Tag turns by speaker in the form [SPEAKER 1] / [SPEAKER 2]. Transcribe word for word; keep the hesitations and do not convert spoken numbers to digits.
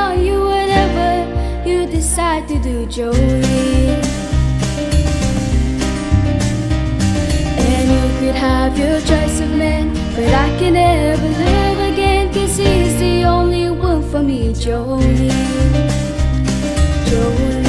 [SPEAKER 1] on you whatever you decide to do, Jolene. And you could have your choice of men, but I can never love again, 'cause he's the only one for me, Jolene. Jolene.